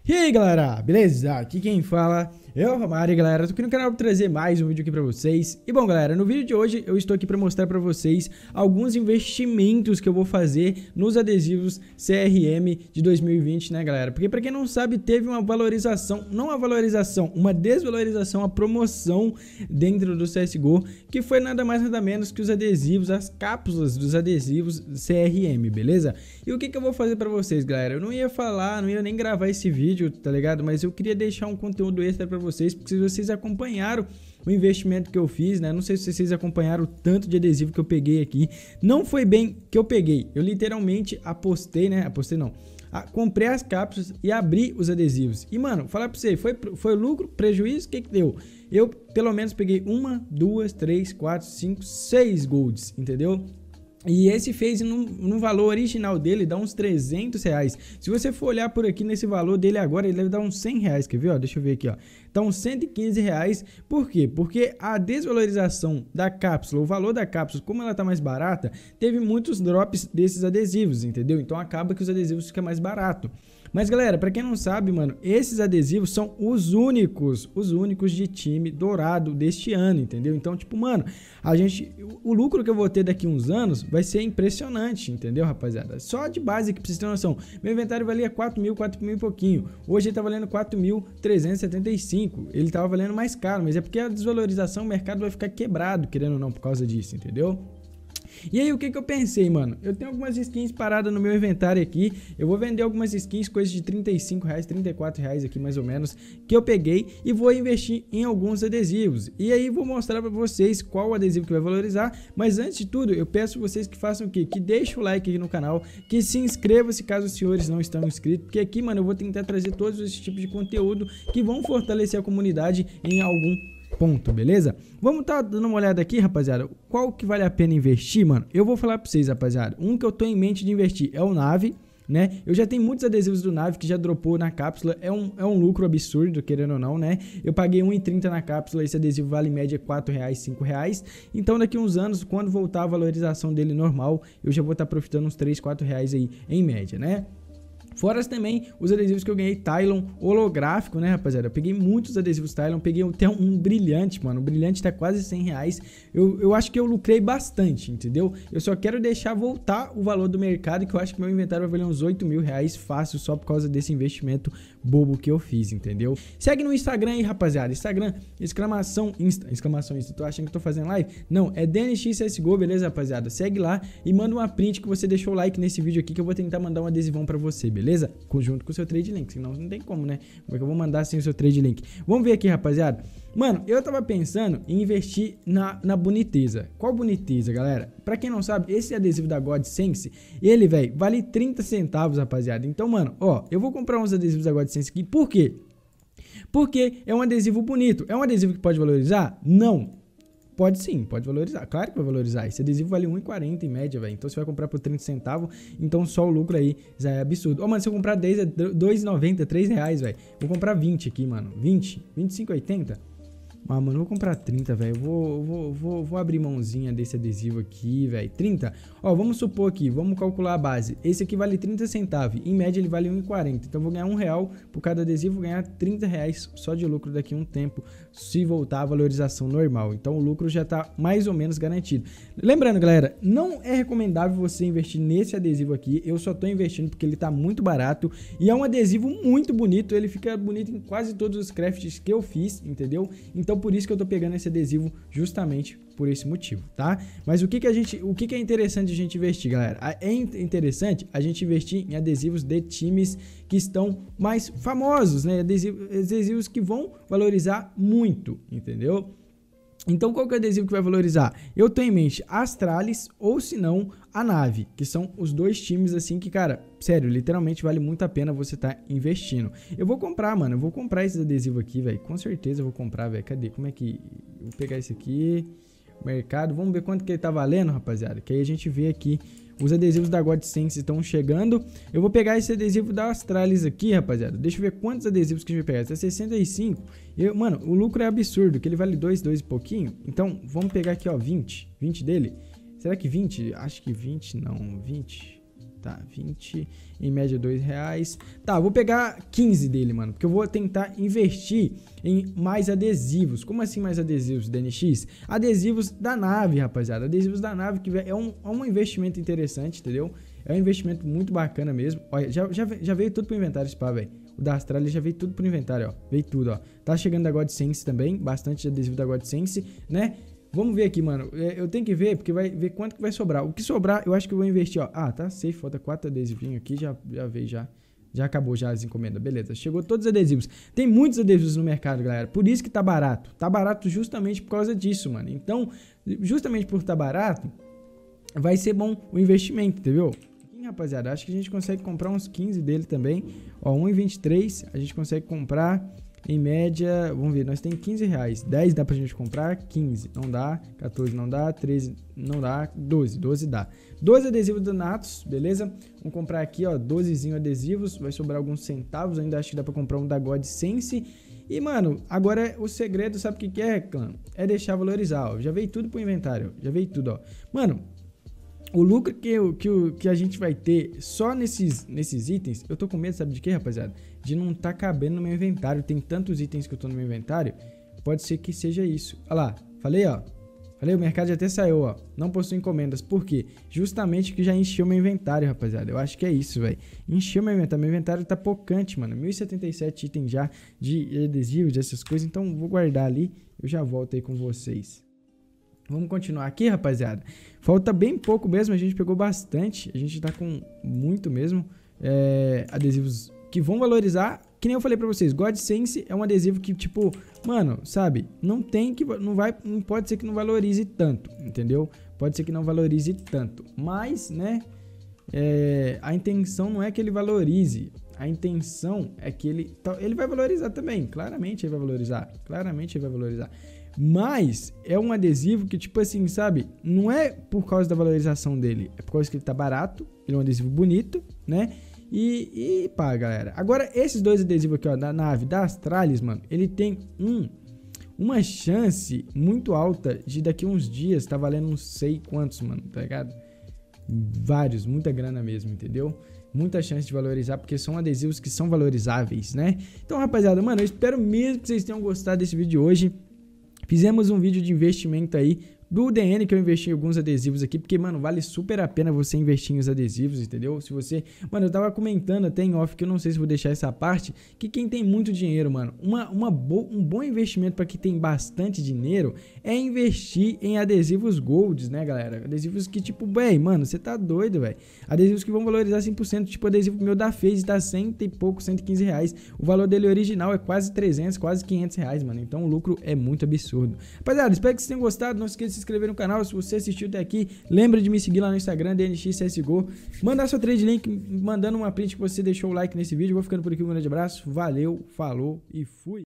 E aí galera, beleza? Aqui quem fala é o Romário, galera. Tô aqui no canal para trazer mais um vídeo aqui pra vocês. E bom galera, no vídeo de hoje eu estou aqui para mostrar pra vocês alguns investimentos que eu vou fazer nos adesivos CRM de 2020, né galera? Porque pra quem não sabe, teve uma valorização, não uma valorização, uma desvalorização, a promoção dentro do CSGO, que foi nada mais nada menos que os adesivos, as cápsulas dos adesivos CRM, beleza? E o que eu vou fazer pra vocês, galera? Eu não ia falar, não ia nem gravar esse vídeo, tá ligado? Mas eu queria deixar um conteúdo extra pra vocês, porque se vocês acompanharam o investimento que eu fiz, né? Não sei se vocês acompanharam o tanto de adesivo que eu peguei aqui. Não foi bem que eu peguei, eu literalmente apostei, né? Apostei não. Comprei as cápsulas e abri os adesivos. E mano, falar pra você, foi lucro, prejuízo, o que deu? Eu pelo menos peguei 1, 2, 3, 4, 5, 6 golds, entendeu? E esse fez no valor original dele, dá uns 300 reais. Se você for olhar por aqui nesse valor dele agora, ele deve dar uns 100 reais, quer ver? Ó, deixa eu ver aqui, ó. Então, uns 115 reais. Por quê? Porque a desvalorização da cápsula, o valor da cápsula, como ela tá mais barata, teve muitos drops desses adesivos, entendeu? Então, acaba que os adesivos ficam mais barato. Mas galera, pra quem não sabe, mano, esses adesivos são os únicos de time dourado deste ano, entendeu? Então, tipo, mano, o lucro que eu vou ter daqui uns anos vai ser impressionante, entendeu, rapaziada? Só de base que pra vocês terem noção, meu inventário valia 4 mil e pouquinho, hoje ele tá valendo 4.375, ele tava valendo mais caro, mas é porque a desvalorização, o mercado vai ficar quebrado, querendo ou não, por causa disso, entendeu? E aí, o que eu pensei, mano? Eu tenho algumas skins paradas no meu inventário aqui. Eu vou vender algumas skins, coisas de 35 reais, 34 reais aqui mais ou menos, que eu peguei e vou investir em alguns adesivos. E aí, vou mostrar pra vocês qual adesivo que vai valorizar. Mas antes de tudo, eu peço vocês que façam o quê? Que deixem o like aqui no canal, que se inscrevam se caso os senhores não estão inscritos. Porque aqui, mano, eu vou tentar trazer todos esses tipos de conteúdo que vão fortalecer a comunidade em algum ponto, beleza? Vamos tá dando uma olhada aqui, rapaziada. Qual que vale a pena investir, mano? Eu vou falar pra vocês, rapaziada. Um que eu tô em mente de investir é o Nave, né? Eu já tenho muitos adesivos do Nave que já dropou na cápsula. É um lucro absurdo, querendo ou não, né? Eu paguei 1,30 na cápsula. Esse adesivo vale em média 4 reais, 5 reais. Então daqui uns anos, quando voltar a valorização dele normal, eu já vou estar profitando uns 3, 4 reais aí em média, né? Fora também os adesivos que eu ganhei Tylon holográfico, né, rapaziada? Eu peguei muitos adesivos Tylon, peguei até um brilhante, mano. O brilhante tá quase 100 reais. Eu acho que eu lucrei bastante, entendeu? Eu só quero deixar voltar o valor do mercado, que eu acho que meu inventário vai valer uns 8 mil reais fácil, só por causa desse investimento bobo que eu fiz, entendeu? Segue no Instagram aí, rapaziada. Instagram, exclamação Insta. Tô achando que tô fazendo live? Não, é DNX CSGO, beleza, rapaziada? Segue lá e manda uma print que você deixou o like nesse vídeo aqui, que eu vou tentar mandar um adesivão pra você, beleza? Junto com o seu trade link, senão não tem como, né? Como é que eu vou mandar sem o seu trade link? Vamos ver aqui, rapaziada. Mano, eu tava pensando em investir na Boniteza. Qual Boniteza, galera? Pra quem não sabe, esse adesivo da GodSense, ele, velho, vale 30 centavos, rapaziada. Então, mano, ó, eu vou comprar uns adesivos da GodSense aqui. Por quê? Porque é um adesivo bonito. É um adesivo que pode valorizar? Não. Pode sim, pode valorizar, claro que vai valorizar. Esse adesivo vale 1,40 em média, velho. Então você vai comprar por 30 centavos, então só o lucro aí já é absurdo. Ó, mano, se eu comprar 10 é 2,90, 3 reais, velho. Vou comprar 20 aqui, mano. 20, 25,80. Ah, mano, eu vou comprar 30, velho. Vou abrir mãozinha desse adesivo aqui, velho. 30. Ó, vamos supor aqui, vamos calcular a base. Esse aqui vale 30 centavos. Em média, ele vale 1,40. Então, eu vou ganhar R$1 por cada adesivo. Vou ganhar 30 reais só de lucro daqui a um tempo, se voltar a valorização normal. Então, o lucro já tá mais ou menos garantido. Lembrando, galera, não é recomendável você investir nesse adesivo aqui. Eu só tô investindo porque ele tá muito barato. E é um adesivo muito bonito. Ele fica bonito em quase todos os crafts que eu fiz, entendeu? Então, por isso que eu tô pegando esse adesivo justamente por esse motivo, tá? Mas o que é interessante a gente investir, galera? É interessante a gente investir em adesivos de times que estão mais famosos, né? Adesivos que vão valorizar muito, entendeu? Então, qual que é o adesivo que vai valorizar? Eu tenho em mente Astralis ou, se não, a Nave, que são os dois times, assim, que, cara, sério, literalmente vale muito a pena você tá investindo. Eu vou comprar, mano, eu vou comprar esses adesivos aqui, velho, com certeza eu vou comprar, velho. Cadê? Como é que... Eu vou pegar esse aqui, mercado, vamos ver quanto que ele tá valendo, rapaziada, que aí a gente vê aqui. Os adesivos da GodSense estão chegando. Eu vou pegar esse adesivo da Astralis aqui, rapaziada. Deixa eu ver quantos adesivos que a gente vai pegar. Esse é 65. Mano, o lucro é absurdo, que ele vale 2 e pouquinho. Então, vamos pegar aqui, ó, 20. 20 dele. Será que 20? Acho que 20 não. 20. Tá, 20, em média R$2. Tá, vou pegar 15 dele, mano, porque eu vou tentar investir em mais adesivos. Como assim mais adesivos, DNX? Adesivos da nave, rapaziada. Adesivos da nave, que é um investimento interessante, entendeu? É um investimento muito bacana mesmo. Olha, já veio tudo pro inventário, spa, velho. O da Astralis já veio tudo pro inventário, ó. Veio tudo, ó. Tá chegando da GodSense também, bastante adesivo da GodSense, né? Vamos ver aqui, mano. Eu tenho que ver, porque vai ver quanto que vai sobrar. O que sobrar, eu acho que eu vou investir, ó. Ah, tá safe, falta 4 adesivinhos aqui, já veio já. Já acabou já as encomendas, beleza. Chegou todos os adesivos. Tem muitos adesivos no mercado, galera. Por isso que tá barato. Tá barato justamente por causa disso, mano. Então, justamente por tá barato, vai ser bom o investimento, entendeu? Aqui, rapaziada, acho que a gente consegue comprar uns 15 dele também. Ó, 1,23 a gente consegue comprar... Em média, vamos ver, nós tem R$15. 10 dá pra gente comprar, 15 não dá, 14 não dá, 13 não dá, 12 dá. 12 adesivos do Natus, beleza? Vamos comprar aqui, ó, 12zinho adesivos, vai sobrar alguns centavos, ainda acho que dá pra comprar um da GodSense. E, mano, agora o segredo, sabe o que é, clã? É deixar valorizar, ó, já veio tudo pro inventário, já veio tudo, ó. Mano... O lucro que a gente vai ter só nesses itens, eu tô com medo, sabe de quê, rapaziada? De não tá cabendo no meu inventário. Tem tantos itens que eu tô no meu inventário, pode ser que seja isso. Olha lá, falei, ó. Falei, o mercado já até saiu, ó. Não possui encomendas. Por quê? Justamente que já encheu meu inventário, rapaziada. Eu acho que é isso, velho. Encheu meu inventário. Meu inventário tá pocante, mano. 1077 itens já de adesivos, dessas coisas. Então, vou guardar ali. Eu já volto aí com vocês. Vamos continuar aqui, rapaziada. Falta bem pouco mesmo, a gente pegou bastante. A gente tá com muito mesmo adesivos que vão valorizar. Que nem eu falei pra vocês, GodSense é um adesivo que, tipo, mano, sabe? Não pode ser que não valorize tanto, entendeu? Pode ser que não valorize tanto. Mas, né, a intenção não é que ele valorize. A intenção é que ele vai valorizar também. Claramente ele vai valorizar. Claramente ele vai valorizar. Mas é um adesivo que, tipo assim, sabe? Não é por causa da valorização dele. É por causa que ele tá barato. Ele é um adesivo bonito, né? E pá, galera. Agora, esses dois adesivos aqui, ó, da nave, da Astralis, mano, ele tem uma chance muito alta de daqui uns dias tá valendo não sei quantos, mano, tá ligado? Vários, muita grana mesmo, entendeu? Muita chance de valorizar, porque são adesivos que são valorizáveis, né? Então, rapaziada, mano, eu espero mesmo que vocês tenham gostado desse vídeo de hoje. Fizemos um vídeo de investimento aí do DN, que eu investi em alguns adesivos aqui, porque, mano, vale super a pena você investir em os adesivos, entendeu? Se você... Mano, eu tava comentando até em off, que eu não sei se vou deixar essa parte, que quem tem muito dinheiro, mano, um bom investimento pra quem tem bastante dinheiro é investir em adesivos golds, né, galera? Adesivos que, tipo, véi, mano, você tá doido, velho. Adesivos que vão valorizar 100%, tipo, adesivo meu da FaZe tá 100 e pouco, R$115. O valor dele original é quase 300, quase R$500, mano. Então o lucro é muito absurdo. Rapaziada, espero que vocês tenham gostado. Não esqueça de se inscrever no canal. Se você assistiu até aqui, lembra de me seguir lá no Instagram, DNXCSGO. Mandar seu trade link, mandando uma print que você deixou o like nesse vídeo. Vou ficando por aqui, um grande abraço. Valeu, falou e fui.